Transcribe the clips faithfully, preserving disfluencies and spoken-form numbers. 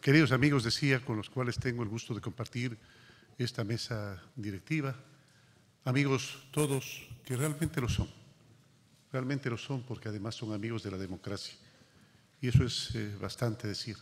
Queridos amigos, decía, con los cuales tengo el gusto de compartir esta mesa directiva, amigos todos que realmente lo son, realmente lo son porque además son amigos de la democracia. Y eso es eh, bastante decir.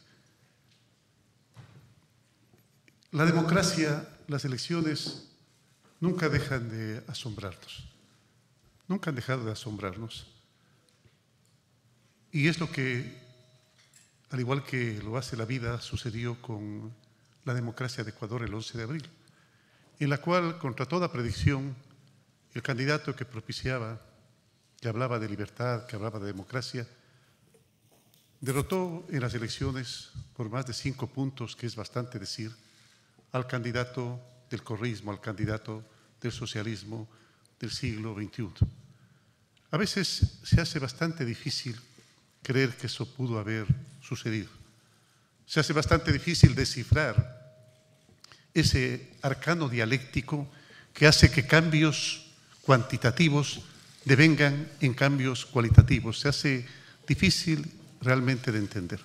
La democracia, las elecciones, nunca dejan de asombrarnos, nunca han dejado de asombrarnos. Y es lo que, al igual que lo hace la vida, sucedió con la democracia de Ecuador el once de abril, en la cual, contra toda predicción, el candidato que propiciaba, que hablaba de libertad, que hablaba de democracia, derrotó en las elecciones por más de cinco puntos, que es bastante decir, al candidato del correísmo, al candidato del socialismo del siglo veintiuno. A veces se hace bastante difícil creer que eso pudo haber sucedido. Se hace bastante difícil descifrar ese arcano dialéctico que hace que cambios cuantitativos devengan en cambios cualitativos. Se hace difícil realmente de entender.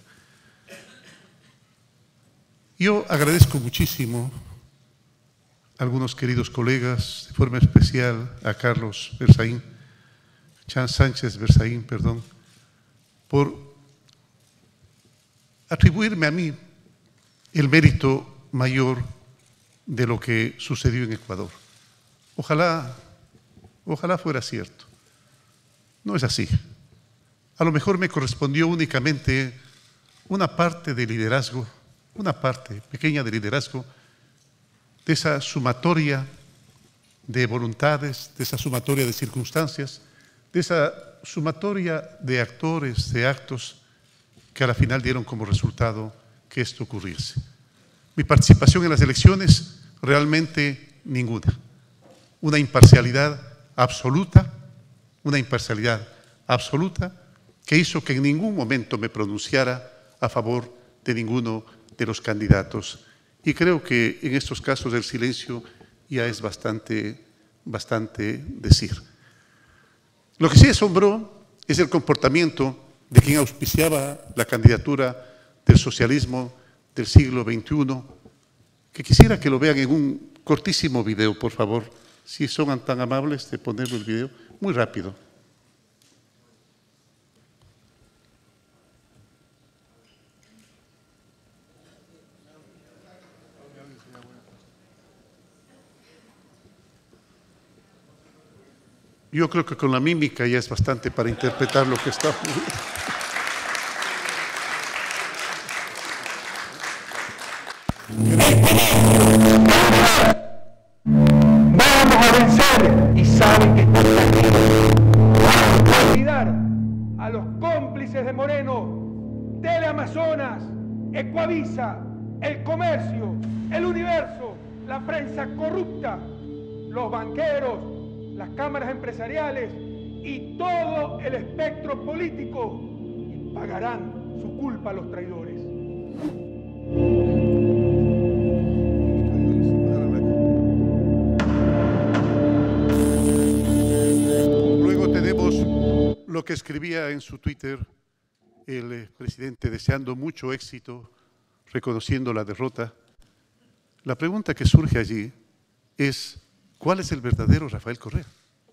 Yo agradezco muchísimo a algunos queridos colegas, de forma especial a Carlos Berzaín, Chan Sánchez Berzaín, perdón, por atribuirme a mí el mérito mayor de lo que sucedió en Ecuador. Ojalá, ojalá fuera cierto. No es así. A lo mejor me correspondió únicamente una parte de liderazgo, una parte pequeña de liderazgo, de esa sumatoria de voluntades, de esa sumatoria de circunstancias, de esa sumatoria de actores, de actos que a la final dieron como resultado que esto ocurriese. Mi participación en las elecciones, realmente ninguna. Una imparcialidad absoluta, una imparcialidad absoluta que hizo que en ningún momento me pronunciara a favor de ninguno de los candidatos. Y creo que en estos casos el silencio ya es bastante, bastante decir. Lo que sí asombró es el comportamiento de quien auspiciaba la candidatura del socialismo del siglo veintiuno, que quisiera que lo vean en un cortísimo video, por favor, si son tan amables de ponerlo el video, muy rápido. Yo creo que con la mímica ya es bastante para interpretar lo que está ocurriendo. Vamos a vencer y saben que están perdidos. Vamos a olvidar a los cómplices de Moreno, Teleamazonas, Ecuavisa, El Comercio, El Universo, la prensa corrupta, los banqueros, las cámaras empresariales y todo el espectro político, y pagarán su culpa a los traidores. Luego tenemos lo que escribía en su Twitter el eh, presidente deseando mucho éxito, reconociendo la derrota. La pregunta que surge allí es: ¿cuál es el verdadero Rafael Correa?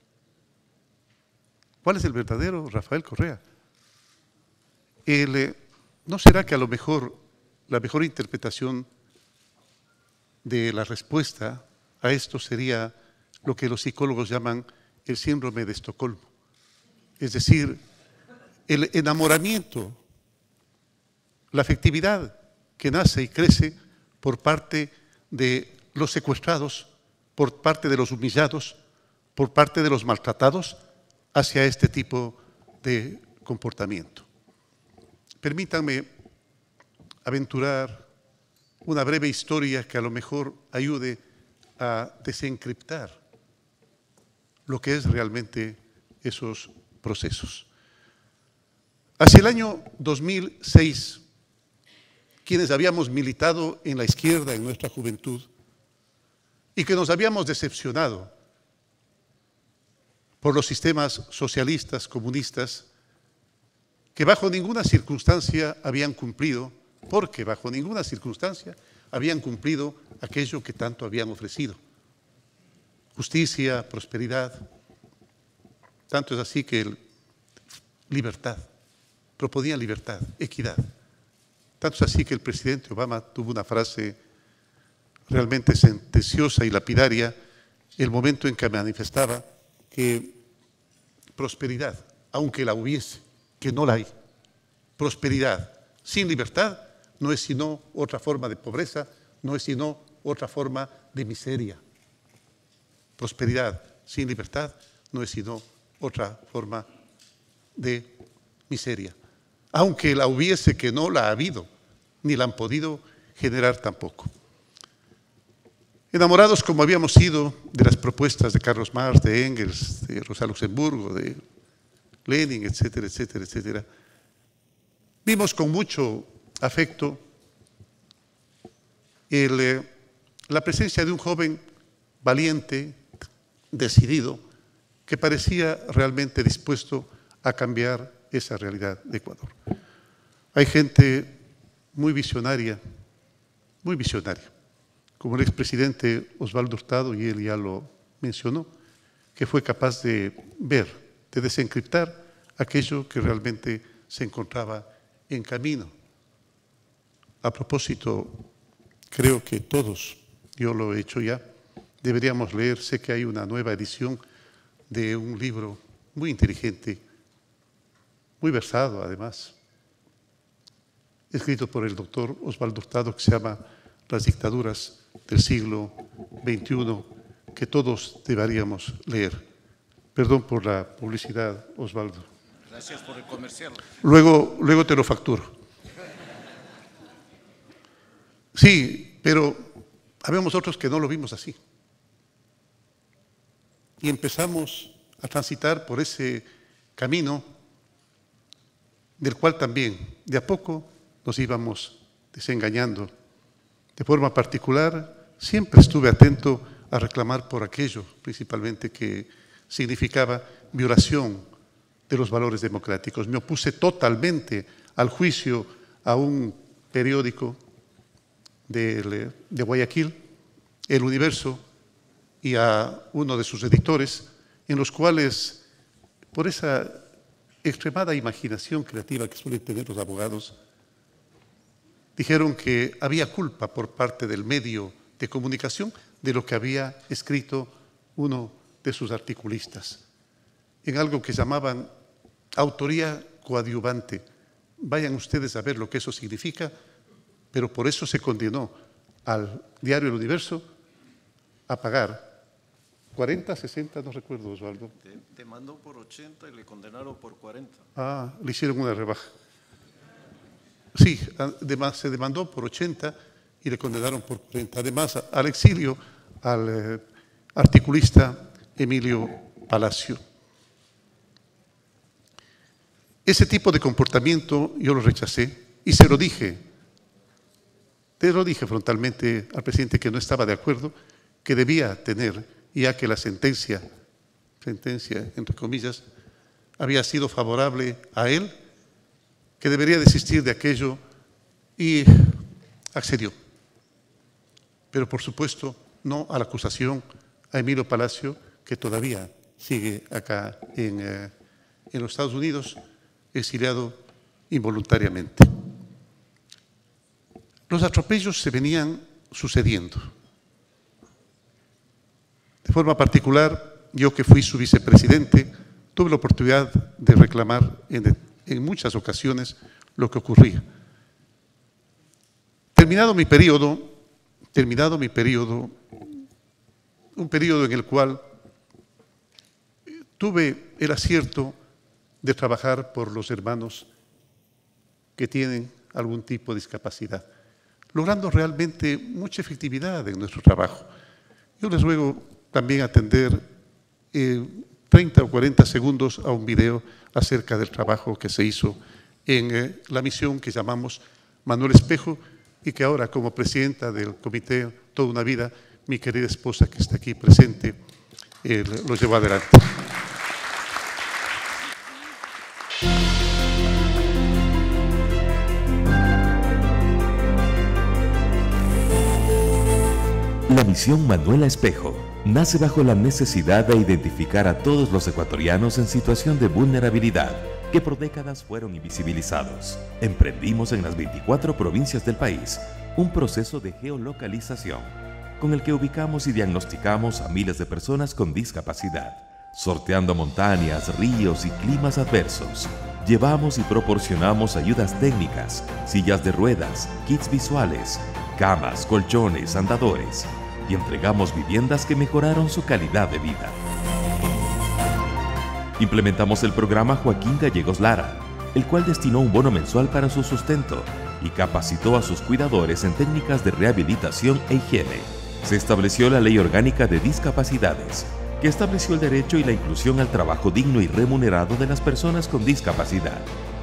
¿Cuál es el verdadero Rafael Correa? El, eh, ¿No será que a lo mejor la mejor interpretación de la respuesta a esto sería lo que los psicólogos llaman el síndrome de Estocolmo? Es decir, el enamoramiento, la afectividad que nace y crece por parte de los secuestrados, por parte de los humillados, por parte de los maltratados, hacia este tipo de comportamiento. Permítanme aventurar una breve historia que a lo mejor ayude a desencriptar lo que es realmente esos procesos. Hacia el año dos mil seis, quienes habíamos militado en la izquierda en nuestra juventud y que nos habíamos decepcionado por los sistemas socialistas, comunistas, que bajo ninguna circunstancia habían cumplido porque bajo ninguna circunstancia habían cumplido aquello que tanto habían ofrecido. Justicia, prosperidad. Tanto es así que el, libertad, proponían libertad, equidad. Tanto es así que el presidente Obama tuvo una frase realmente sentenciosa y lapidaria el momento en que manifestaba que prosperidad, aunque la hubiese, que no la hay, prosperidad sin libertad no es sino otra forma de pobreza, no es sino otra forma de miseria. Prosperidad sin libertad no es sino otra forma de miseria. Aunque la hubiese, que no la ha habido, ni la han podido generar tampoco. Enamorados como habíamos sido de las propuestas de Carlos Marx, de Engels, de Rosa Luxemburgo, de Lenin, etcétera, etcétera, etcétera, vimos con mucho afecto el, eh, la presencia de un joven valiente, decidido, que parecía realmente dispuesto a cambiar esa realidad de Ecuador. Hay gente muy visionaria, muy visionaria, como el expresidente Osvaldo Hurtado, y él ya lo mencionó, que fue capaz de ver, de desencriptar aquello que realmente se encontraba en camino. A propósito, creo que todos, yo lo he hecho ya, deberíamos leer, sé que hay una nueva edición de un libro muy inteligente, muy versado además, escrito por el doctor Osvaldo Hurtado, que se llama Las dictaduras del siglo veintiuno, que todos deberíamos leer. Perdón por la publicidad, Osvaldo. Gracias por el comercial. Luego, luego te lo facturo. Sí, pero habemos otros que no lo vimos así. Y empezamos a transitar por ese camino del cual también de a poco nos íbamos desengañando. De forma particular, siempre estuve atento a reclamar por aquello, principalmente que significaba violación de los valores democráticos. Me opuse totalmente al juicio a un periódico de, de Guayaquil, El Universo, y a uno de sus editores, en los cuales, por esa extremada imaginación creativa que suelen tener los abogados, dijeron que había culpa por parte del medio de comunicación de lo que había escrito uno de sus articulistas, en algo que llamaban autoría coadyuvante. Vayan ustedes a ver lo que eso significa, pero por eso se condenó al diario El Universo a pagar cuarenta, sesenta, no recuerdo, Osvaldo. Demandó por ochenta y le condenaron por cuarenta. Ah, le hicieron una rebaja. Sí, además se demandó por ochenta y le condenaron por cuarenta. Además, al exilio al eh, articulista Emilio Palacio. Ese tipo de comportamiento yo lo rechacé y se lo dije. Te lo dije frontalmente al presidente que no estaba de acuerdo, que debía tener, ya que la sentencia, sentencia entre comillas, había sido favorable a él, que debería desistir de aquello, y accedió. Pero por supuesto no a la acusación a Emilio Palacio, que todavía sigue acá en, eh, en los Estados Unidos, exiliado involuntariamente. Los atropellos se venían sucediendo. De forma particular, yo que fui su vicepresidente, tuve la oportunidad de reclamar en, en muchas ocasiones lo que ocurría. Terminado mi periodo, terminado mi periodo, un periodo en el cual tuve el acierto de trabajar por los hermanos que tienen algún tipo de discapacidad, logrando realmente mucha efectividad en nuestro trabajo. Yo les ruego también atender eh, treinta o cuarenta segundos a un video acerca del trabajo que se hizo en eh, la misión que llamamos Manuel Espejo, y que ahora, como presidenta del comité Toda una Vida, mi querida esposa que está aquí presente, eh, lo llevó adelante. La misión Manuela Espejo nace bajo la necesidad de identificar a todos los ecuatorianos en situación de vulnerabilidad que por décadas fueron invisibilizados. Emprendimos en las veinticuatro provincias del país un proceso de geolocalización con el que ubicamos y diagnosticamos a miles de personas con discapacidad. Sorteando montañas, ríos y climas adversos, llevamos y proporcionamos ayudas técnicas, sillas de ruedas, kits visuales, camas, colchones, andadores, y entregamos viviendas que mejoraron su calidad de vida. Implementamos el programa Joaquín Gallegos Lara, el cual destinó un bono mensual para su sustento y capacitó a sus cuidadores en técnicas de rehabilitación e higiene. Se estableció la Ley Orgánica de Discapacidades, que estableció el derecho y la inclusión al trabajo digno y remunerado de las personas con discapacidad.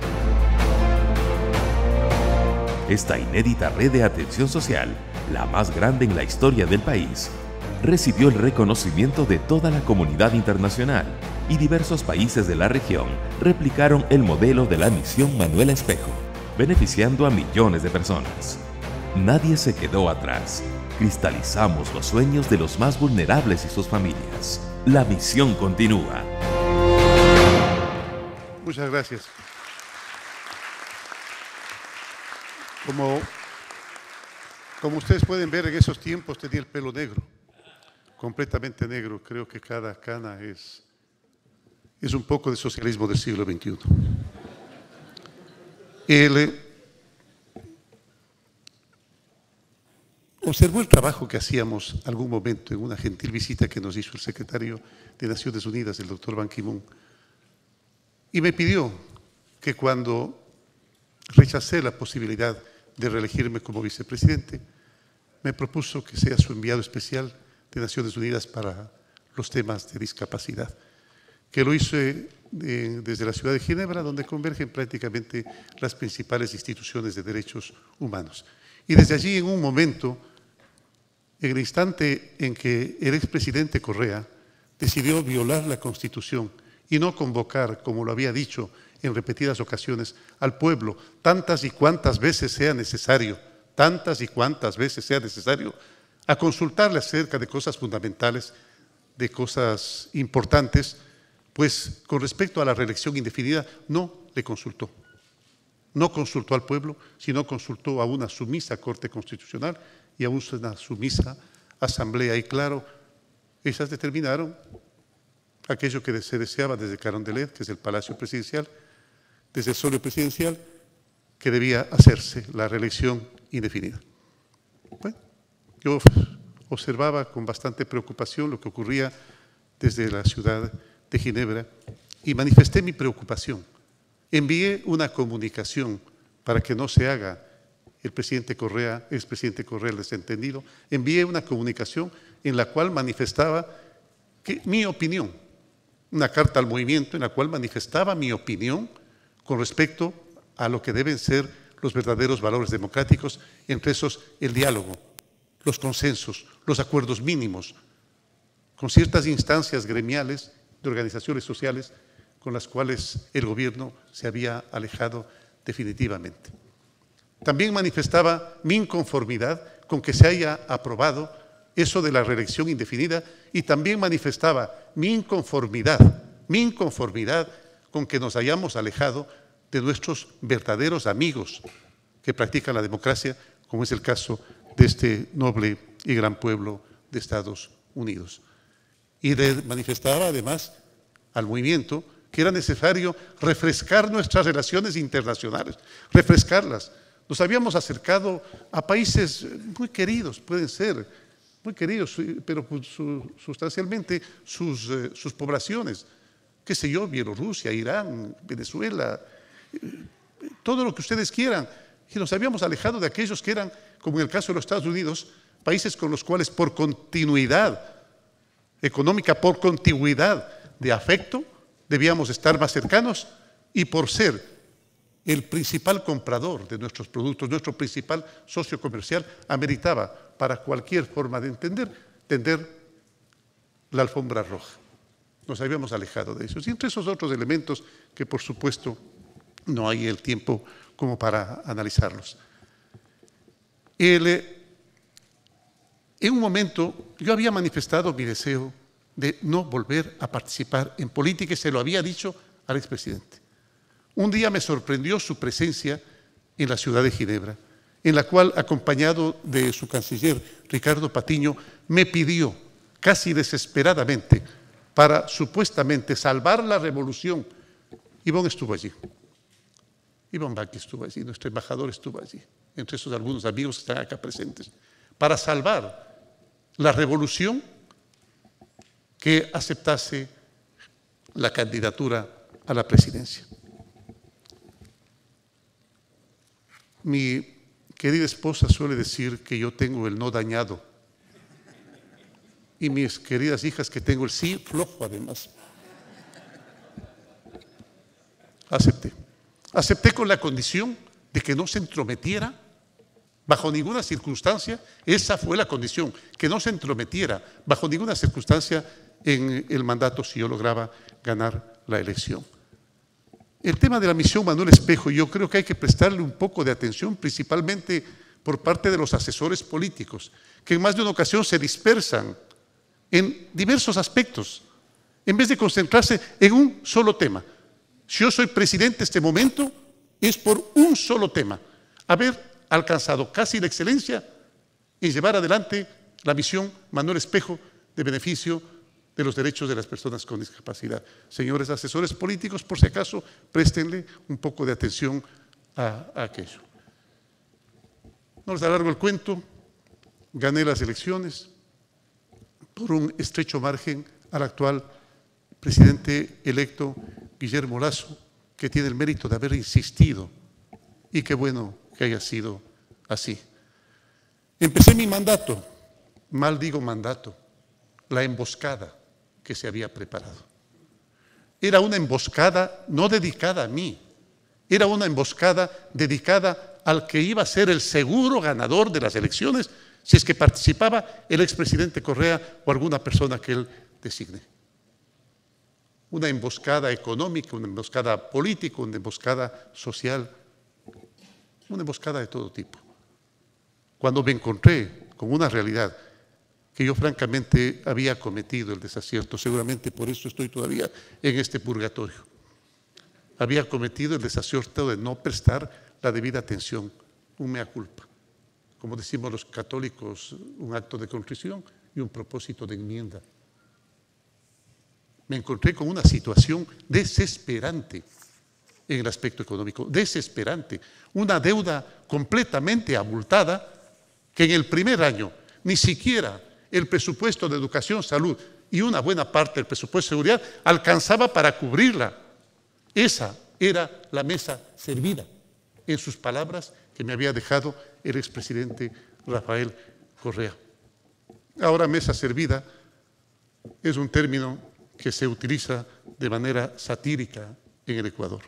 Esta inédita red de atención social, la más grande en la historia del país, recibió el reconocimiento de toda la comunidad internacional y diversos países de la región replicaron el modelo de la misión Manuela Espejo, beneficiando a millones de personas. Nadie se quedó atrás. Cristalizamos los sueños de los más vulnerables y sus familias. La misión continúa. Muchas gracias. Como, como ustedes pueden ver, en esos tiempos tenía el pelo negro, completamente negro. Creo que cada cana es, es un poco de socialismo del siglo veintiuno. Él observó el trabajo que hacíamos algún momento en una gentil visita que nos hizo el secretario de Naciones Unidas, el doctor Ban Ki-moon, y me pidió que cuando rechacé la posibilidad de reelegirme como vicepresidente, me propuso que sea su enviado especial de Naciones Unidas para los temas de discapacidad, que lo hice de, desde la ciudad de Ginebra, donde convergen prácticamente las principales instituciones de derechos humanos. Y desde allí, en un momento, en el instante en que el expresidente Correa decidió violar la Constitución y no convocar, como lo había dicho en repetidas ocasiones, al pueblo tantas y cuantas veces sea necesario, tantas y cuantas veces sea necesario, a consultarle acerca de cosas fundamentales, de cosas importantes, pues con respecto a la reelección indefinida no le consultó. No consultó al pueblo, sino consultó a una sumisa Corte Constitucional y a una sumisa Asamblea. Y claro, esas determinaron aquello que se deseaba desde Carondelet, que es el Palacio Presidencial, desde el solio presidencial, que debía hacerse la reelección indefinida. Bueno, yo observaba con bastante preocupación lo que ocurría desde la ciudad de Ginebra y manifesté mi preocupación. Envié una comunicación para que no se haga el presidente Correa, expresidente Correa el desentendido, envié una comunicación en la cual manifestaba que, mi opinión, una carta al movimiento en la cual manifestaba mi opinión con respecto a lo que deben ser los verdaderos valores democráticos, entre esos el diálogo, los consensos, los acuerdos mínimos, con ciertas instancias gremiales de organizaciones sociales con las cuales el gobierno se había alejado definitivamente. También manifestaba mi inconformidad con que se haya aprobado eso de la reelección indefinida y también manifestaba mi inconformidad, mi inconformidad con que nos hayamos alejado de nuestros verdaderos amigos que practican la democracia, como es el caso de este noble y gran pueblo de Estados Unidos. Y de, manifestaba además al movimiento que era necesario refrescar nuestras relaciones internacionales, refrescarlas. Nos habíamos acercado a países muy queridos, pueden ser, muy queridos, pero su, sustancialmente sus, eh, sus poblaciones, qué sé yo, Bielorrusia, Irán, Venezuela, eh, todo lo que ustedes quieran. Y nos habíamos alejado de aquellos que eran, como en el caso de los Estados Unidos, países con los cuales por continuidad económica, por continuidad de afecto, debíamos estar más cercanos y por ser el principal comprador de nuestros productos, nuestro principal socio comercial, ameritaba para cualquier forma de entender, tender la alfombra roja. Nos habíamos alejado de eso. Y entre esos otros elementos que, por supuesto, no hay el tiempo como para analizarlos. El, En un momento yo había manifestado mi deseo de no volver a participar en política y se lo había dicho al expresidente. Un día me sorprendió su presencia en la ciudad de Ginebra, en la cual, acompañado de su canciller Ricardo Patiño, me pidió casi desesperadamente para supuestamente salvar la revolución. Ivonne estuvo allí, Ivonne Baqui estuvo allí, nuestro embajador estuvo allí, entre esos algunos amigos que están acá presentes, para salvar la revolución que aceptase la candidatura a la presidencia. Mi querida esposa suele decir que yo tengo el no dañado y mis queridas hijas que tengo el sí flojo además. Acepté. Acepté con la condición de que no se entrometiera bajo ninguna circunstancia. Esa fue la condición, que no se entrometiera bajo ninguna circunstancia en el mandato si yo lograba ganar la elección. El tema de la misión Manuel Espejo, yo creo que hay que prestarle un poco de atención, principalmente por parte de los asesores políticos, que en más de una ocasión se dispersan en diversos aspectos, en vez de concentrarse en un solo tema. Si yo soy presidente en este momento, es por un solo tema, haber alcanzado casi la excelencia en llevar adelante la misión Manuel Espejo de beneficio de los derechos de las personas con discapacidad. Señores asesores políticos, por si acaso, préstenle un poco de atención a, a aquello. No les alargo el cuento, gané las elecciones por un estrecho margen al actual presidente electo Guillermo Lasso, que tiene el mérito de haber insistido, y qué bueno que haya sido así. Empecé mi mandato, mal digo mandato, la emboscada que se había preparado. Era una emboscada no dedicada a mí, era una emboscada dedicada al que iba a ser el seguro ganador de las elecciones si es que participaba el expresidente Correa o alguna persona que él designe. Una emboscada económica, una emboscada política, una emboscada social, una emboscada de todo tipo. Cuando me encontré con una realidad que yo francamente había cometido el desacierto, seguramente por eso estoy todavía en este purgatorio. Había cometido el desacierto de no prestar la debida atención, un mea culpa. Como decimos los católicos, un acto de contrición y un propósito de enmienda. Me encontré con una situación desesperante en el aspecto económico, desesperante. Una deuda completamente abultada que en el primer año ni siquiera el presupuesto de educación, salud y una buena parte del presupuesto de seguridad alcanzaba para cubrirla. Esa era la mesa servida, en sus palabras que me había dejado el expresidente Rafael Correa. Ahora mesa servida es un término que se utiliza de manera satírica en el Ecuador.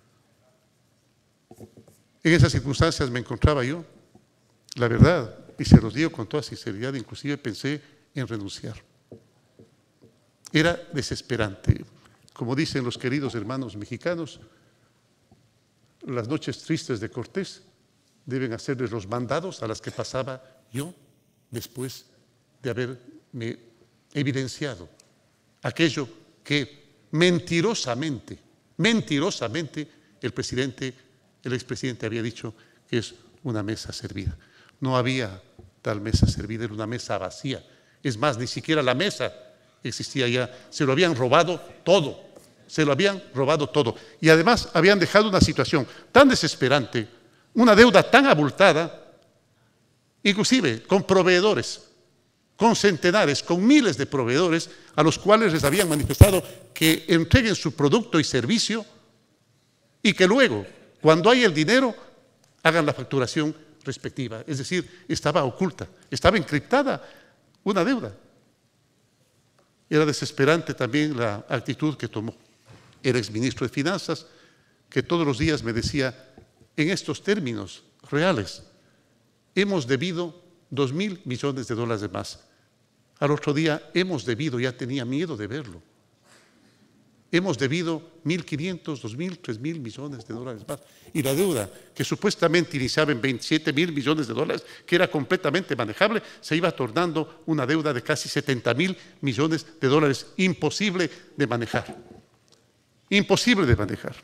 En esas circunstancias me encontraba yo, la verdad, y se los digo con toda sinceridad, inclusive pensé en renunciar. Era desesperante. Como dicen los queridos hermanos mexicanos, las noches tristes de Cortés deben hacerles los mandados a las que pasaba yo después de haberme evidenciado aquello que mentirosamente, mentirosamente el presidente, el expresidente había dicho que es una mesa servida. No había tal mesa servida, era una mesa vacía. Es más, ni siquiera la mesa existía ya. Se lo habían robado todo, se lo habían robado todo. Y además habían dejado una situación tan desesperante, una deuda tan abultada, inclusive con proveedores, con centenares, con miles de proveedores a los cuales les habían manifestado que entreguen su producto y servicio y que luego, cuando hay el dinero, hagan la facturación respectiva. Es decir, estaba oculta, estaba encriptada una deuda. Era desesperante también la actitud que tomó el exministro de Finanzas, que todos los días me decía, en estos términos reales, hemos debido dos mil millones de dólares de más. Al otro día hemos debido, ya tenía miedo de verlo, hemos debido mil quinientos, dos mil, tres mil millones de dólares más. Y la deuda, que supuestamente iniciaba en veintisiete mil millones de dólares, que era completamente manejable, se iba tornando una deuda de casi setenta mil millones de dólares, imposible de manejar. Imposible de manejar.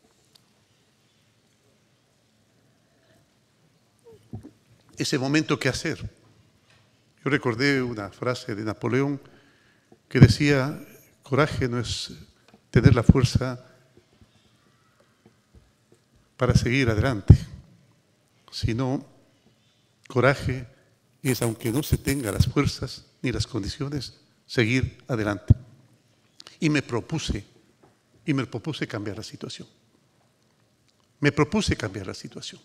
Ese momento, ¿qué hacer? Yo recordé una frase de Napoleón que decía: coraje no es tener la fuerza para seguir adelante, sino coraje es, aunque no se tenga las fuerzas ni las condiciones, seguir adelante. Y me propuse, y me propuse cambiar la situación. Me propuse cambiar la situación.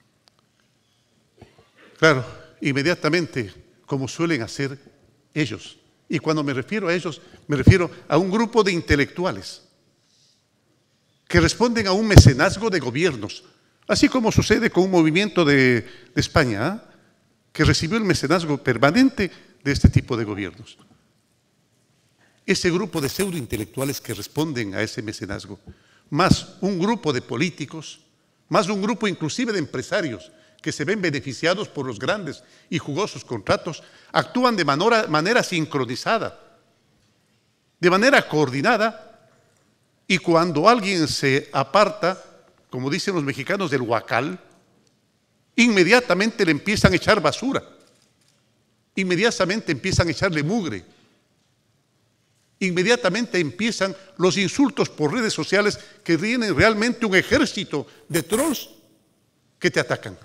Claro, inmediatamente, como suelen hacer ellos. Y cuando me refiero a ellos, me refiero a un grupo de intelectuales que responden a un mecenazgo de gobiernos, así como sucede con un movimiento de, de España, ¿eh? que recibió el mecenazgo permanente de este tipo de gobiernos. Ese grupo de pseudointelectuales que responden a ese mecenazgo, más un grupo de políticos, más un grupo inclusive de empresarios que se ven beneficiados por los grandes y jugosos contratos, actúan de manera, manera sincronizada, de manera coordinada, y cuando alguien se aparta, como dicen los mexicanos, del huacal, inmediatamente le empiezan a echar basura, inmediatamente empiezan a echarle mugre, inmediatamente empiezan los insultos por redes sociales que tienen realmente un ejército de trolls que te atacan.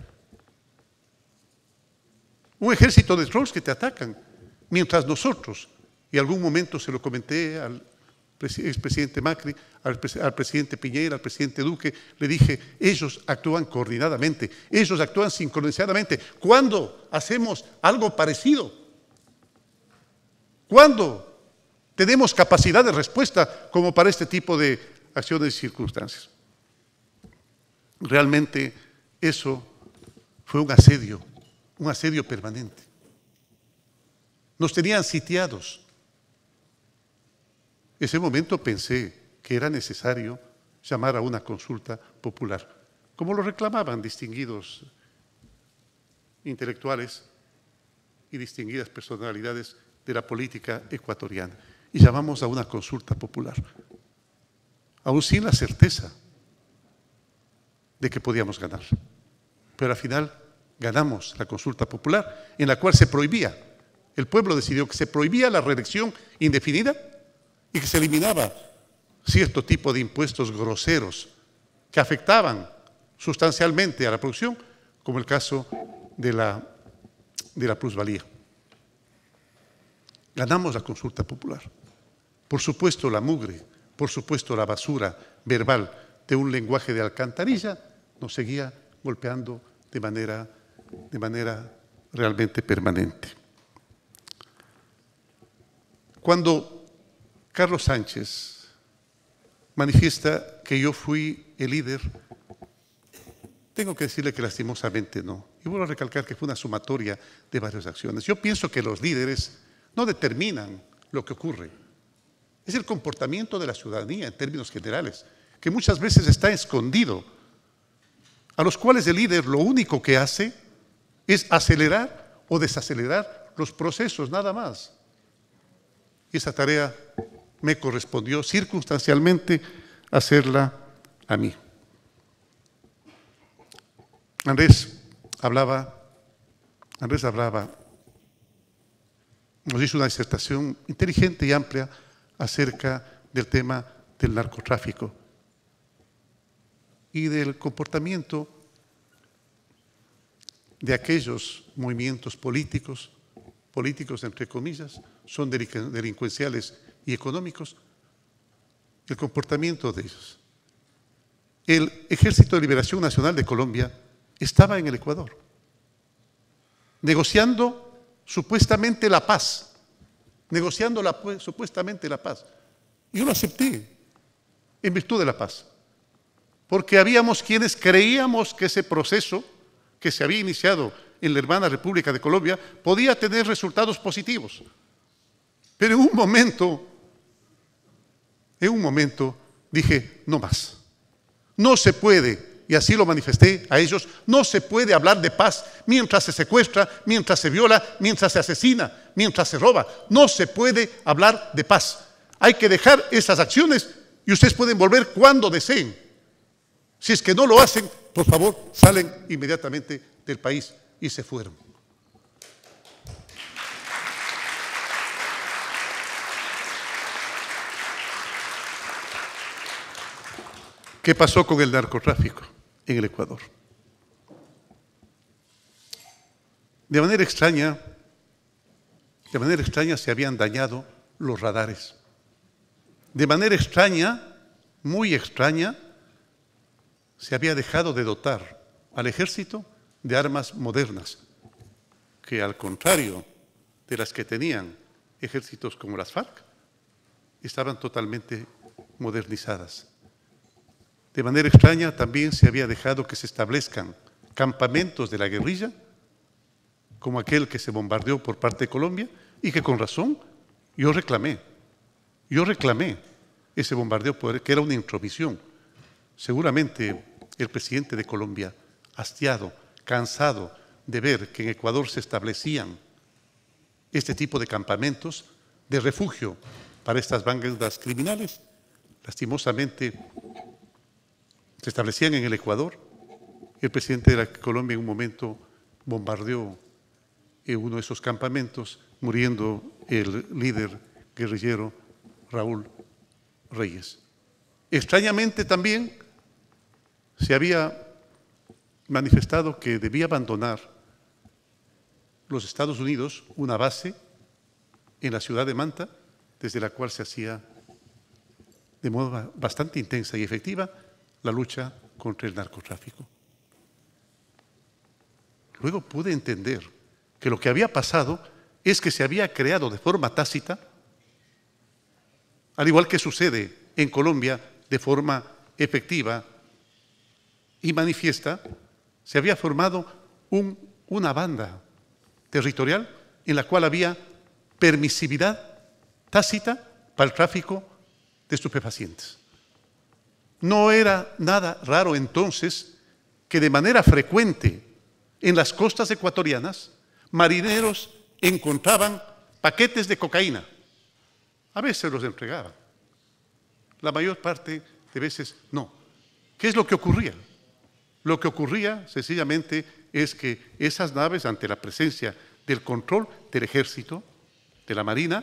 Un ejército de trolls que te atacan, mientras nosotros, y algún momento se lo comenté al expresidente Macri, al, al presidente Piñera, al presidente Duque, le dije, ellos actúan coordinadamente, ellos actúan sincronizadamente. ¿Cuándo hacemos algo parecido? ¿Cuándo tenemos capacidad de respuesta como para este tipo de acciones y circunstancias? Realmente eso fue un asedio. Un asedio permanente. Nos tenían sitiados. En ese momento pensé que era necesario llamar a una consulta popular, como lo reclamaban distinguidos intelectuales y distinguidas personalidades de la política ecuatoriana. Y llamamos a una consulta popular, aún sin la certeza de que podíamos ganar. Pero al final ganamos la consulta popular, en la cual se prohibía, el pueblo decidió que se prohibía la reelección indefinida y que se eliminaba cierto tipo de impuestos groseros que afectaban sustancialmente a la producción, como el caso de la, de la plusvalía. Ganamos la consulta popular. Por supuesto la mugre, por supuesto la basura verbal de un lenguaje de alcantarilla nos seguía golpeando de manera de manera realmente permanente. Cuando Carlos Sánchez manifiesta que yo fui el líder, tengo que decirle que lastimosamente no. Y vuelvo a recalcar que fue una sumatoria de varias acciones. Yo pienso que los líderes no determinan lo que ocurre. Es el comportamiento de la ciudadanía en términos generales, que muchas veces está escondido, a los cuales el líder lo único que hace es acelerar o desacelerar los procesos, nada más. Y esa tarea me correspondió circunstancialmente hacerla a mí. Andrés hablaba, Andrés hablaba, nos hizo una disertación inteligente y amplia acerca del tema del narcotráfico y del comportamiento de aquellos movimientos políticos, políticos entre comillas, son delincuenciales y económicos, el comportamiento de ellos. El Ejército de Liberación Nacional de Colombia estaba en el Ecuador, negociando supuestamente la paz, negociando la, supuestamente la paz. Yo lo acepté en virtud de la paz, porque habíamos quienes creíamos que ese proceso que se había iniciado en la hermana República de Colombia podía tener resultados positivos. Pero en un momento en un momento dije, no más. No se puede, y así lo manifesté a ellos, no se puede hablar de paz mientras se secuestra, mientras se viola, mientras se asesina, mientras se roba. No se puede hablar de paz. Hay que dejar esas acciones y ustedes pueden volver cuando deseen. Si es que no lo hacen, por favor, salen inmediatamente del país y se fueron. ¿Qué pasó con el narcotráfico en el Ecuador? De manera extraña, de manera extraña se habían dañado los radares. De manera extraña, muy extraña, se había dejado de dotar al ejército de armas modernas, que al contrario de las que tenían ejércitos como las FARC, estaban totalmente modernizadas. De manera extraña también se había dejado que se establezcan campamentos de la guerrilla, como aquel que se bombardeó por parte de Colombia, y que con razón yo reclamé, yo reclamé ese bombardeo, que era una intromisión. Seguramente el presidente de Colombia, hastiado, cansado de ver que en Ecuador se establecían este tipo de campamentos de refugio para estas bandas criminales, lastimosamente se establecían en el Ecuador. El presidente de la Colombia en un momento bombardeó en uno de esos campamentos, muriendo el líder guerrillero Raúl Reyes. Extrañamente también se había manifestado que debía abandonar los Estados Unidos una base en la ciudad de Manta, desde la cual se hacía de modo bastante intensa y efectiva la lucha contra el narcotráfico. Luego pude entender que lo que había pasado es que se había creado de forma tácita, al igual que sucede en Colombia de forma efectiva y manifiesta, se había formado un, una banda territorial en la cual había permisividad tácita para el tráfico de estupefacientes. No era nada raro entonces que de manera frecuente en las costas ecuatorianas marineros encontraban paquetes de cocaína. A veces los entregaban, la mayor parte de veces no. ¿Qué es lo que ocurría? Lo que ocurría sencillamente es que esas naves, ante la presencia del control del ejército, de la marina,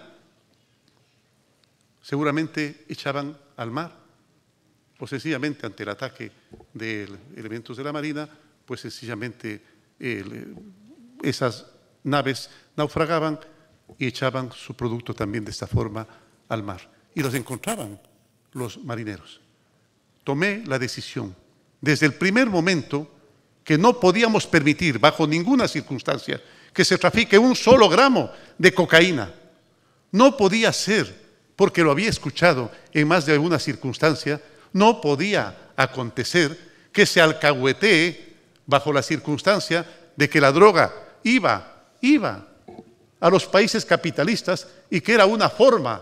seguramente echaban al mar, o sencillamente ante el ataque de elementos de la marina, pues sencillamente el, esas naves naufragaban y echaban su producto también de esta forma al mar. Y los encontraban los marineros. Tomé la decisión desde el primer momento que no podíamos permitir bajo ninguna circunstancia que se trafique un solo gramo de cocaína. No podía ser, porque lo había escuchado en más de una circunstancia, no podía acontecer que se alcahuetee bajo la circunstancia de que la droga iba, iba a los países capitalistas y que era una forma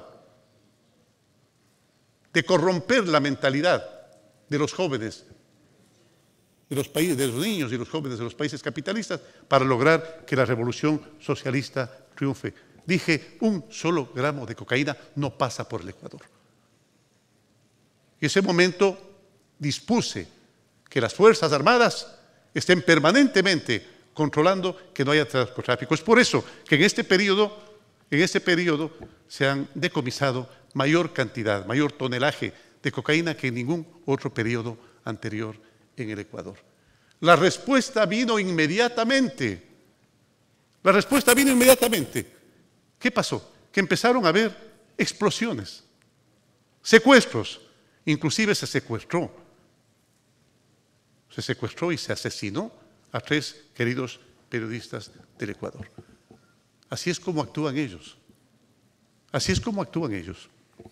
de corromper la mentalidad de los jóvenes, de los países, de los niños y los jóvenes de los países capitalistas para lograr que la revolución socialista triunfe. Dije, un solo gramo de cocaína no pasa por el Ecuador. En ese momento dispuse que las Fuerzas Armadas estén permanentemente controlando que no haya narcotráfico. Es por eso que en este periodo, en este periodo se han decomisado mayor cantidad, mayor tonelaje de cocaína que en ningún otro periodo anterior en el Ecuador. La respuesta vino inmediatamente. La respuesta vino inmediatamente. ¿Qué pasó? Que empezaron a haber explosiones, secuestros. Inclusive se secuestró, se secuestró y se asesinó a tres queridos periodistas del Ecuador. Así es como actúan ellos. Así es como actúan ellos.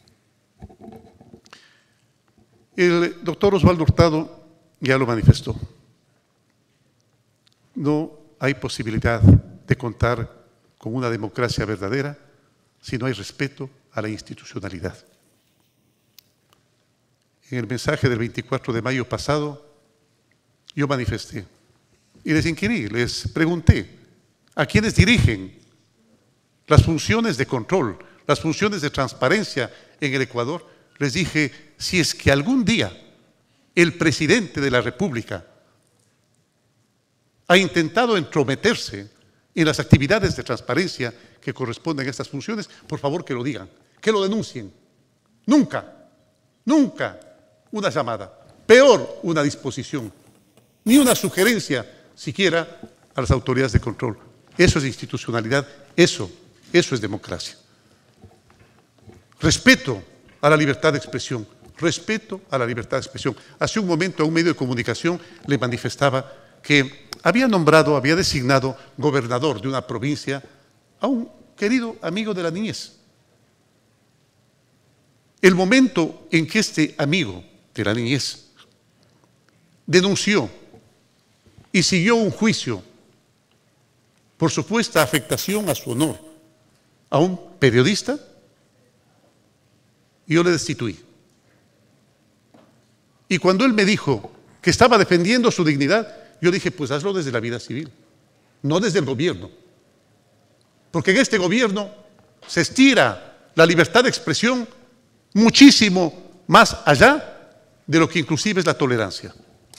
El doctor Osvaldo Hurtado ya lo manifestó. No hay posibilidad de contar con una democracia verdadera si no hay respeto a la institucionalidad. en el mensaje del veinticuatro de mayo pasado, yo manifesté y les inquirí, les pregunté a quienes dirigen las funciones de control, las funciones de transparencia en el Ecuador, les dije, si es que algún día el presidente de la República ha intentado entrometerse en las actividades de transparencia que corresponden a estas funciones, por favor que lo digan, que lo denuncien. Nunca, nunca una llamada, peor una disposición, ni una sugerencia siquiera a las autoridades de control. Eso es institucionalidad, eso, eso es democracia. Respeto a la libertad de expresión, respeto a la libertad de expresión. Hace un momento a un medio de comunicación le manifestaba que había nombrado, había designado gobernador de una provincia a un querido amigo de la niñez. El momento en que este amigo de la niñez denunció y siguió un juicio por supuesta afectación a su honor a un periodista, yo le destituí. Y cuando él me dijo que estaba defendiendo su dignidad, yo dije, pues hazlo desde la vida civil, no desde el gobierno. Porque en este gobierno se estira la libertad de expresión muchísimo más allá de lo que inclusive es la tolerancia.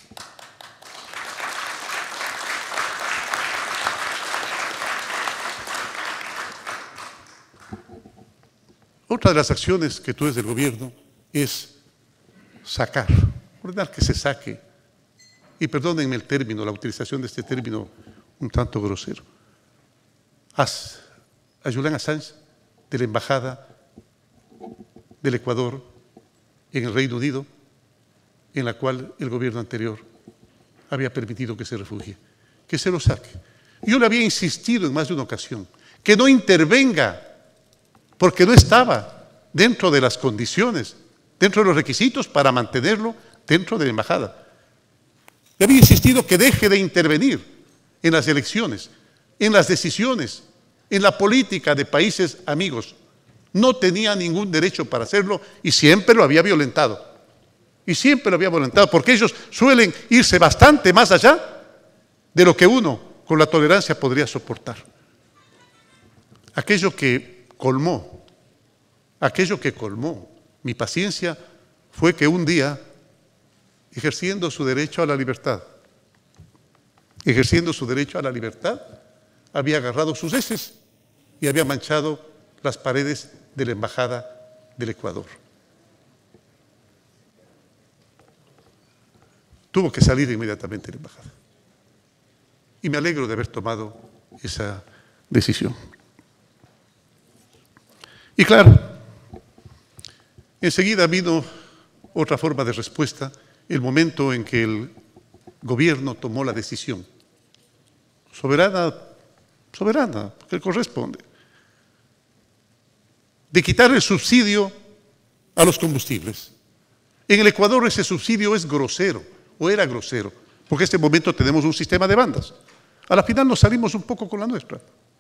Otra de las acciones que tú desde el gobierno es sacar, ordenar que se saque, y perdónenme el término, la utilización de este término un tanto grosero, a, a Julian Assange de la Embajada del Ecuador en el Reino Unido, en la cual el gobierno anterior había permitido que se refugie, que se lo saque. Yo le había insistido en más de una ocasión que no intervenga, porque no estaba dentro de las condiciones, dentro de los requisitos para mantenerlo dentro de la embajada. Le había insistido que deje de intervenir en las elecciones, en las decisiones, en la política de países amigos. No tenía ningún derecho para hacerlo y siempre lo había violentado. Y siempre lo había violentado, porque ellos suelen irse bastante más allá de lo que uno con la tolerancia podría soportar. Aquello que colmó, aquello que colmó mi paciencia fue que un día, ejerciendo su derecho a la libertad, ejerciendo su derecho a la libertad, había agarrado sus heces y había manchado las paredes de la Embajada del Ecuador. Tuvo que salir inmediatamente de la Embajada. Y me alegro de haber tomado esa decisión. Y claro, enseguida vino otra forma de respuesta, el momento en que el gobierno tomó la decisión, soberana, soberana, que corresponde, de quitar el subsidio a los combustibles. En el Ecuador ese subsidio es grosero, o era grosero, porque en este momento tenemos un sistema de bandas. A la final nos salimos un poco con la nuestra,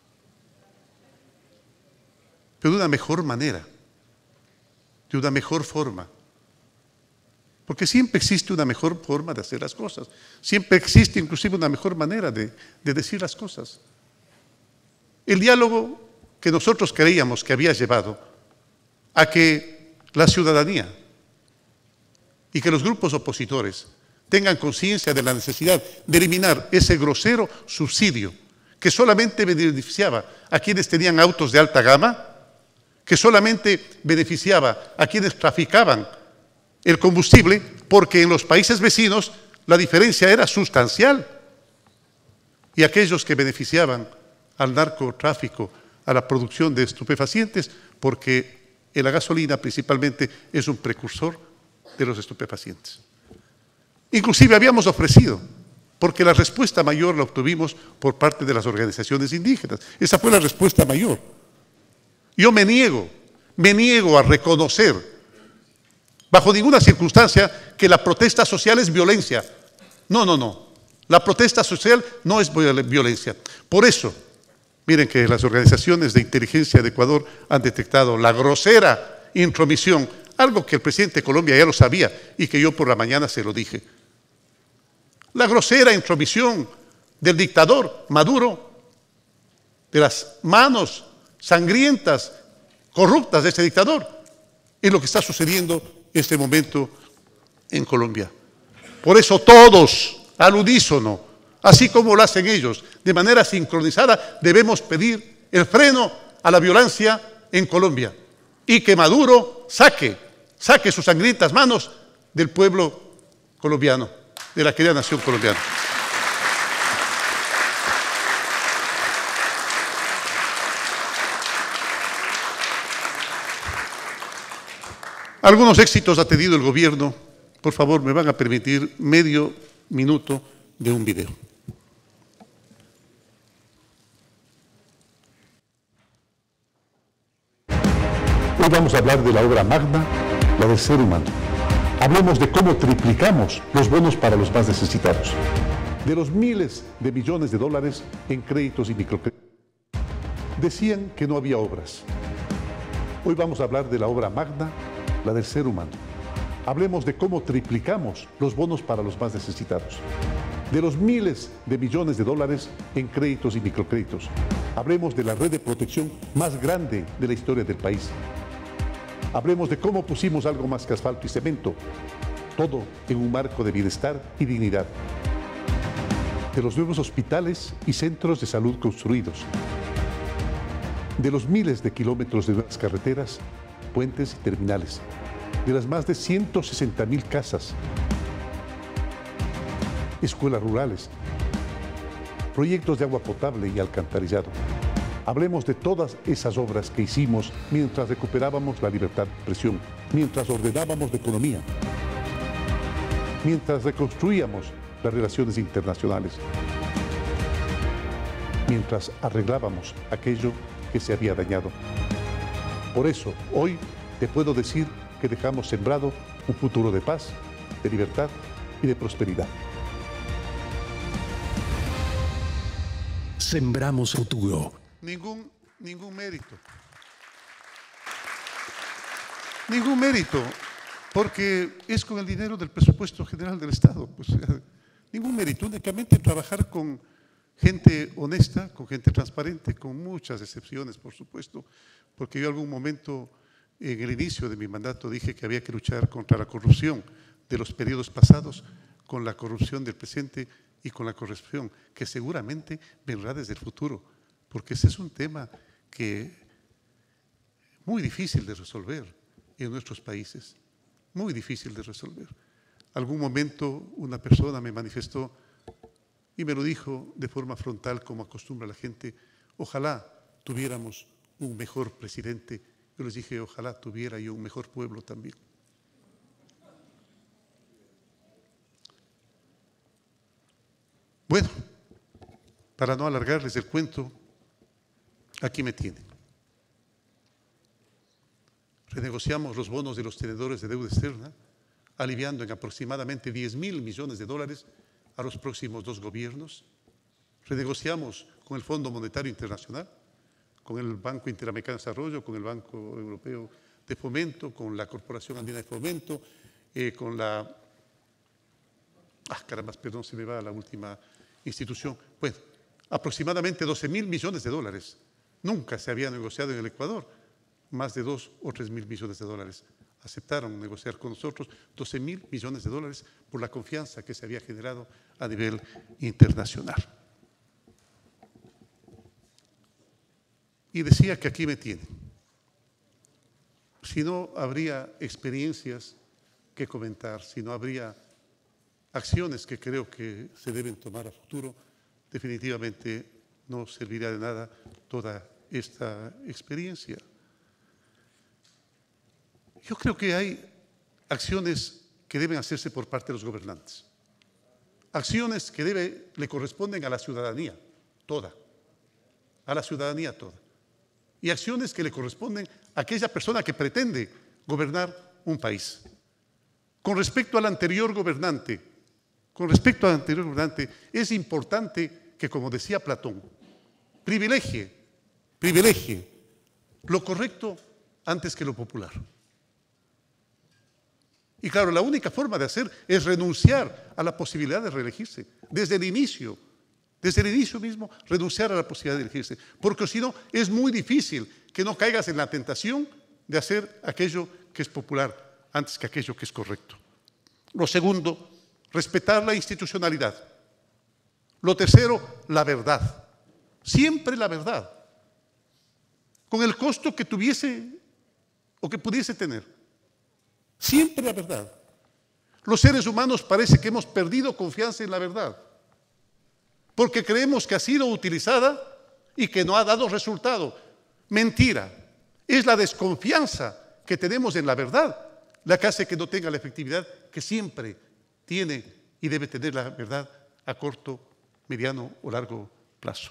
pero de una mejor manera, de una mejor forma. Porque siempre existe una mejor forma de hacer las cosas. Siempre existe inclusive una mejor manera de, de decir las cosas. El diálogo que nosotros creíamos que había llevado a que la ciudadanía y que los grupos opositores tengan conciencia de la necesidad de eliminar ese grosero subsidio que solamente beneficiaba a quienes tenían autos de alta gama, que solamente beneficiaba a quienes traficaban el combustible, porque en los países vecinos la diferencia era sustancial. Y aquellos que beneficiaban al narcotráfico, a la producción de estupefacientes, porque la gasolina principalmente es un precursor de los estupefacientes. Inclusive habíamos ofrecido, porque la respuesta mayor la obtuvimos por parte de las organizaciones indígenas. Esa fue la respuesta mayor. Yo me niego, me niego a reconocer, bajo ninguna circunstancia, que la protesta social es violencia. No, no, no. La protesta social no es violencia. Por eso, miren que las organizaciones de inteligencia de Ecuador han detectado la grosera intromisión algo que el presidente de Colombia ya lo sabía y que yo por la mañana se lo dije. La grosera intromisión del dictador Maduro, de las manos sangrientas, corruptas de ese dictador, es lo que está sucediendo en este momento en Colombia. Por eso todos, al unísono, así como lo hacen ellos, de manera sincronizada, debemos pedir el freno a la violencia en Colombia y que Maduro saque, saque sus sangrientas manos del pueblo colombiano, de la querida nación colombiana. Algunos éxitos ha tenido el gobierno. Por favor, me van a permitir medio minuto de un video. Hoy vamos a hablar de la obra magna, la del ser humano. Hablemos de cómo triplicamos los bonos para los más necesitados. De los miles de millones de dólares en créditos y microcréditos. Decían que no había obras. Hoy vamos a hablar de la obra magna, la del ser humano. Hablemos de cómo triplicamos los bonos para los más necesitados. De los miles de millones de dólares en créditos y microcréditos. Hablemos de la red de protección más grande de la historia del país. Hablemos de cómo pusimos algo más que asfalto y cemento, todo en un marco de bienestar y dignidad. De los nuevos hospitales y centros de salud construidos. De los miles de kilómetros de nuevas carreteras, puentes y terminales. De las más de ciento sesenta mil casas, escuelas rurales, proyectos de agua potable y alcantarillado. Hablemos de todas esas obras que hicimos mientras recuperábamos la libertad de expresión, mientras ordenábamos la economía, mientras reconstruíamos las relaciones internacionales, mientras arreglábamos aquello que se había dañado. Por eso, hoy te puedo decir que dejamos sembrado un futuro de paz, de libertad y de prosperidad. Sembramos futuro. Ningún, ningún mérito. Ningún mérito, porque es con el dinero del presupuesto general del Estado. Pues, ningún mérito, únicamente trabajar con gente honesta, con gente transparente, con muchas excepciones, por supuesto, porque yo en algún momento, en el inicio de mi mandato, dije que había que luchar contra la corrupción de los periodos pasados, con la corrupción del presente y con la corrupción que seguramente vendrá desde el futuro, porque ese es un tema que muy difícil de resolver en nuestros países, muy difícil de resolver. Algún momento una persona me manifestó y me lo dijo de forma frontal, como acostumbra la gente: ojalá tuviéramos un mejor presidente. Yo les dije: ojalá tuviera yo un mejor pueblo también. Bueno, para no alargarles el cuento, aquí me tienen. Renegociamos los bonos de los tenedores de deuda externa, aliviando en aproximadamente diez mil millones de dólares a los próximos dos gobiernos. Renegociamos con el Fondo Monetario Internacional, con el Banco Interamericano de Desarrollo, con el Banco Europeo de Fomento, con la Corporación Andina de Fomento, eh, con la... Ah, caramba, perdón, se me va la última institución. Bueno, aproximadamente doce mil millones de dólares. Nunca se había negociado en el Ecuador más de dos o tres mil millones de dólares. Aceptaron negociar con nosotros doce mil millones de dólares por la confianza que se había generado a nivel internacional. Y decía que aquí me tienen. Si no habría experiencias que comentar, si no habría acciones que creo que se deben tomar a futuro, definitivamente no servirá de nada toda esta experiencia. Yo creo que hay acciones que deben hacerse por parte de los gobernantes, acciones que debe, le corresponden a la ciudadanía toda, a la ciudadanía toda, y acciones que le corresponden a aquella persona que pretende gobernar un país. Con respecto al anterior gobernante, con respecto al anterior gobernante, es importante que, como decía Platón, privilegie, privilegie lo correcto antes que lo popular. Y claro, la única forma de hacer es renunciar a la posibilidad de reelegirse. Desde el inicio, desde el inicio mismo, renunciar a la posibilidad de elegirse. Porque si no, es muy difícil que no caigas en la tentación de hacer aquello que es popular antes que aquello que es correcto. Lo segundo, respetar la institucionalidad. Lo tercero, la verdad. Siempre la verdad. Con el costo que tuviese o que pudiese tener. Siempre la verdad. Los seres humanos parece que hemos perdido confianza en la verdad, porque creemos que ha sido utilizada y que no ha dado resultado. Mentira. Es la desconfianza que tenemos en la verdad la que hace que no tenga la efectividad que siempre tiene y debe tener la verdad a corto, mediano o largo plazo.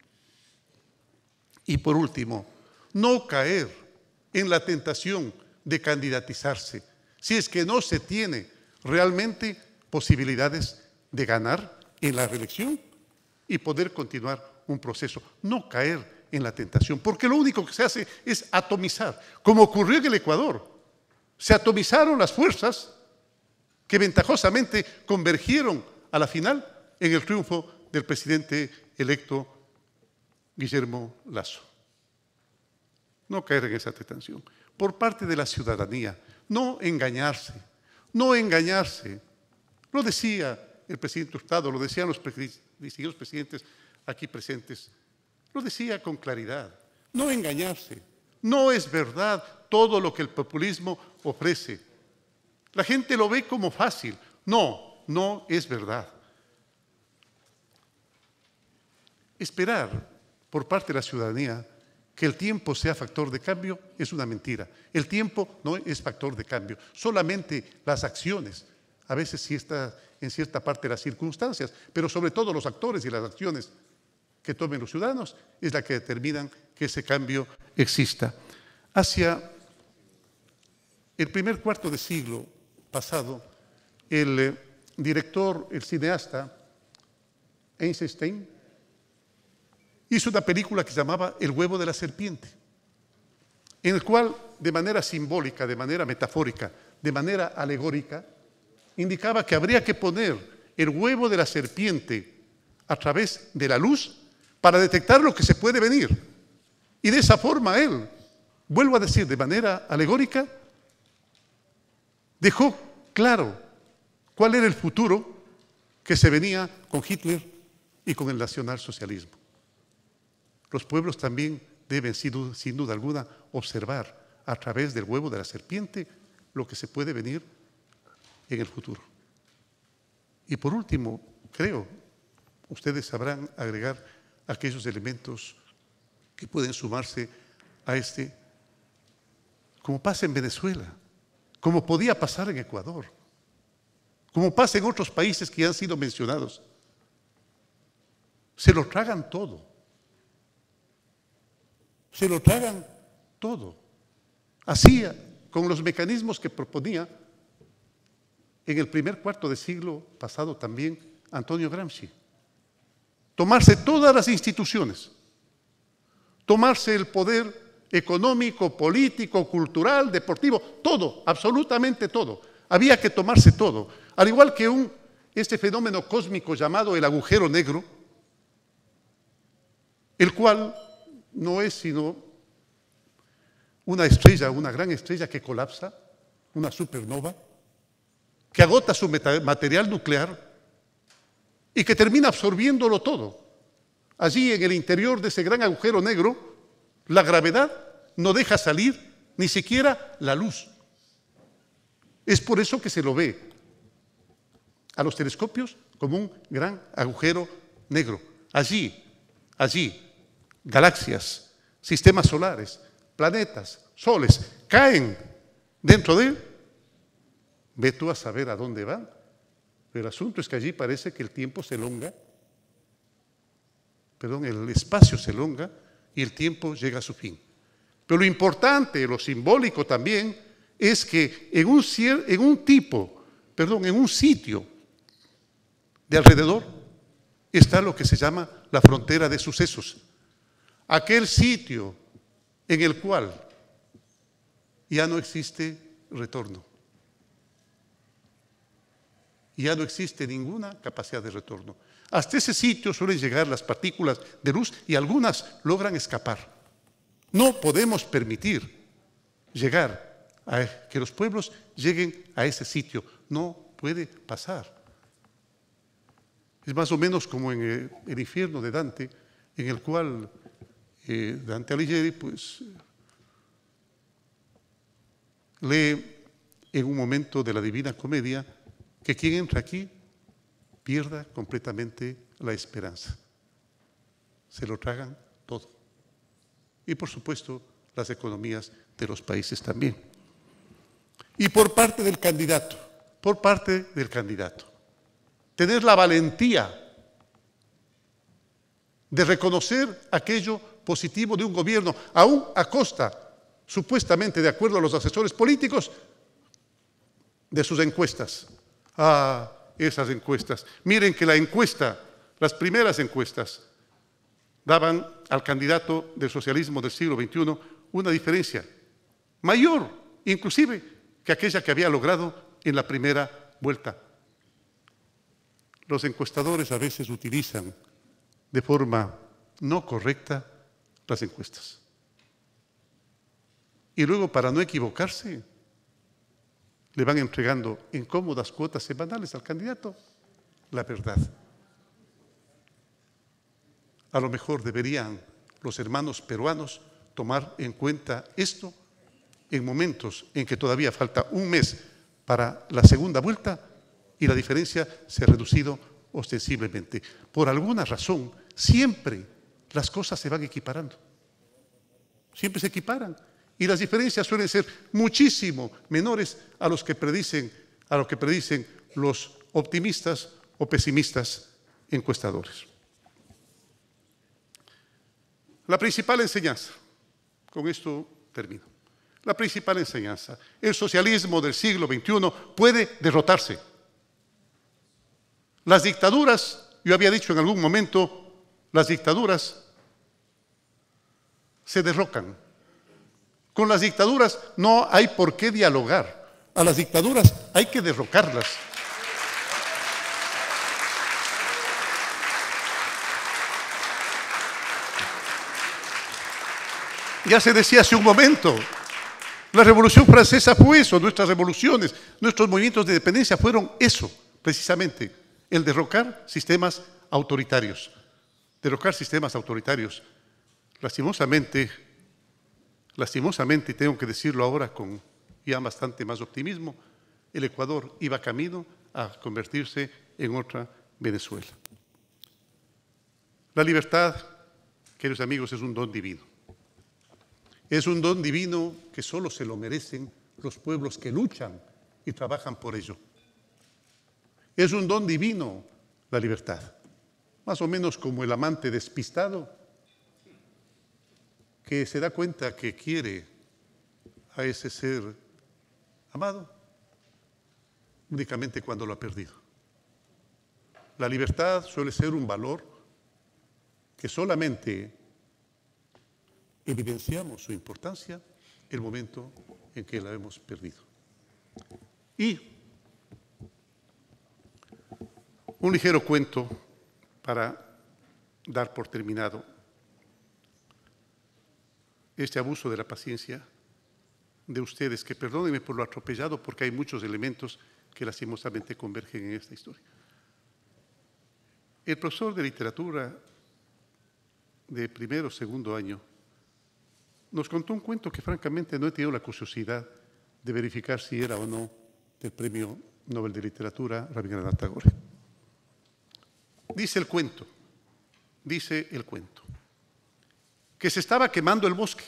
Y por último, no caer en la tentación de candidatizarse si es que no se tiene realmente posibilidades de ganar en la reelección y poder continuar un proceso. No caer en la tentación, porque lo único que se hace es atomizar, como ocurrió en el Ecuador. Se atomizaron las fuerzas que ventajosamente convergieron a la final en el triunfo del presidente electo Guillermo Lasso. No caer en esa tentación. Por parte de la ciudadanía, no engañarse, no engañarse. Lo decía el presidente Hurtado, lo decían los distinguidos presidentes aquí presentes, lo decía con claridad. No engañarse. No es verdad todo lo que el populismo ofrece. La gente lo ve como fácil. No, no es verdad. Esperar por parte de la ciudadanía que el tiempo sea factor de cambio es una mentira. El tiempo no es factor de cambio, solamente las acciones, a veces sí está en cierta parte las circunstancias, pero sobre todo los actores y las acciones que tomen los ciudadanos es la que determinan que ese cambio exista. Hacia el primer cuarto de siglo pasado, el eh, director, el cineasta Eisenstein, hizo una película que se llamaba El huevo de la serpiente, en el cual, de manera simbólica, de manera metafórica, de manera alegórica, indicaba que habría que poner el huevo de la serpiente a través de la luz para detectar lo que se puede venir. Y de esa forma él, vuelvo a decir, de manera alegórica, dejó claro cuál era el futuro que se venía con Hitler y con el nacionalsocialismo. Los pueblos también deben, sin duda alguna, observar a través del huevo de la serpiente lo que se puede venir en el futuro. Y por último, creo, ustedes sabrán agregar aquellos elementos que pueden sumarse a este, como pasa en Venezuela, como podía pasar en Ecuador, como pasa en otros países que ya han sido mencionados. Se lo tragan todo. Se lo tragan todo. Así, con los mecanismos que proponía en el primer cuarto de siglo pasado también Antonio Gramsci. Tomarse todas las instituciones, tomarse el poder económico, político, cultural, deportivo, todo, absolutamente todo. Había que tomarse todo. Al igual que un, este fenómeno cósmico llamado el agujero negro, el cual no es sino una estrella, una gran estrella que colapsa, una supernova, que agota su material nuclear y que termina absorbiéndolo todo. Allí en el interior de ese gran agujero negro, la gravedad no deja salir ni siquiera la luz. Es por eso que se lo ve a los telescopios como un gran agujero negro. Allí, allí, galaxias, sistemas solares, planetas, soles, caen dentro de él. Ve tú a saber a dónde van. Pero el asunto es que allí parece que el tiempo se elonga, perdón, el espacio se elonga y el tiempo llega a su fin. Pero lo importante, lo simbólico también, es que en un, en un tipo, perdón, en un sitio de alrededor está lo que se llama la frontera de sucesos. Aquel sitio en el cual ya no existe retorno. y ya no existe ninguna capacidad de retorno. Hasta ese sitio suelen llegar las partículas de luz y algunas logran escapar. No podemos permitir llegar a que los pueblos lleguen a ese sitio. No puede pasar. Es más o menos como en el, el infierno de Dante, en el cual eh, Dante Alighieri pues, lee en un momento de la Divina Comedia que quien entra aquí pierda completamente la esperanza. Se lo tragan todo. Y por supuesto, las economías de los países también. Y por parte del candidato, por parte del candidato, tener la valentía de reconocer aquello positivo de un gobierno, aún a costa, supuestamente de acuerdo a los asesores políticos, de sus encuestas. Ah, esas encuestas. Miren que la encuesta, las primeras encuestas, daban al candidato del socialismo del siglo veintiuno una diferencia mayor, inclusive, que aquella que había logrado en la primera vuelta. Los encuestadores a veces utilizan de forma no correcta las encuestas. Y luego, para no equivocarse, le van entregando en cómodas cuotas semanales al candidato la verdad. A lo mejor deberían los hermanos peruanos tomar en cuenta esto en momentos en que todavía falta un mes para la segunda vuelta y la diferencia se ha reducido ostensiblemente. Por alguna razón, siempre las cosas se van equiparando. Siempre se equiparan. Y las diferencias suelen ser muchísimo menores a los que predicen, a lo que predicen los optimistas o pesimistas encuestadores. La principal enseñanza, con esto termino. La principal enseñanza, el socialismo del siglo veintiuno puede derrotarse. Las dictaduras, yo había dicho en algún momento, las dictaduras se derrocan. Con las dictaduras no hay por qué dialogar. A las dictaduras hay que derrocarlas. Ya se decía hace un momento, la Revolución Francesa fue eso, nuestras revoluciones, nuestros movimientos de independencia fueron eso, precisamente, el derrocar sistemas autoritarios. Derrocar sistemas autoritarios. Lastimosamente, lastimosamente, y tengo que decirlo ahora con ya bastante más optimismo, el Ecuador iba camino a convertirse en otra Venezuela. La libertad, queridos amigos, es un don divino. Es un don divino que solo se lo merecen los pueblos que luchan y trabajan por ello. Es un don divino la libertad, más o menos como el amante despistado que se da cuenta que quiere a ese ser amado únicamente cuando lo ha perdido. La libertad suele ser un valor que solamente evidenciamos su importancia el momento en que la hemos perdido. Y un ligero cuento para dar por terminado este abuso de la paciencia de ustedes, que perdónenme por lo atropellado porque hay muchos elementos que lastimosamente convergen en esta historia. El profesor de literatura de primero o segundo año nos contó un cuento que francamente no he tenido la curiosidad de verificar si era o no del Premio Nobel de Literatura Rabindranath Tagore. Dice el cuento, dice el cuento, que se estaba quemando el bosque.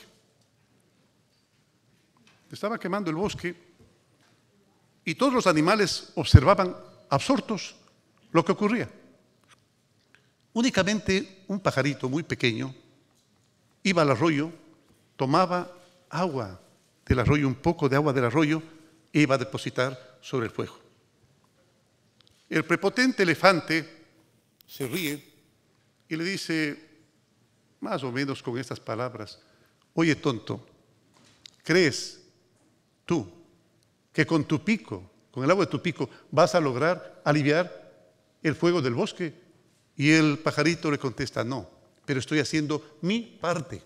Se estaba quemando el bosque y todos los animales observaban absortos lo que ocurría. Únicamente un pajarito muy pequeño iba al arroyo, tomaba agua del arroyo, un poco de agua del arroyo, e iba a depositar sobre el fuego. El prepotente elefante se ríe y le dice, más o menos con estas palabras, oye tonto, ¿crees tú que con tu pico, con el agua de tu pico, vas a lograr aliviar el fuego del bosque. Y el pajarito le contesta, no, pero estoy haciendo mi parte.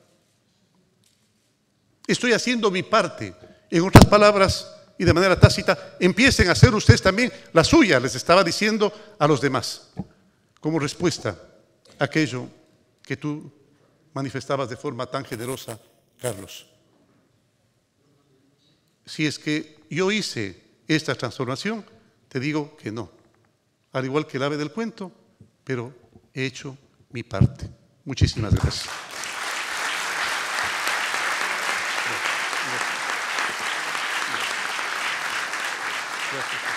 Estoy haciendo mi parte. En otras palabras, y de manera tácita, empiecen a hacer ustedes también la suya, les estaba diciendo a los demás, como respuesta a aquello que tú manifestabas de forma tan generosa, Carlos. Si es que yo hice esta transformación, te digo que no. Al igual que el ave del cuento, pero he hecho mi parte. Muchísimas gracias. Gracias.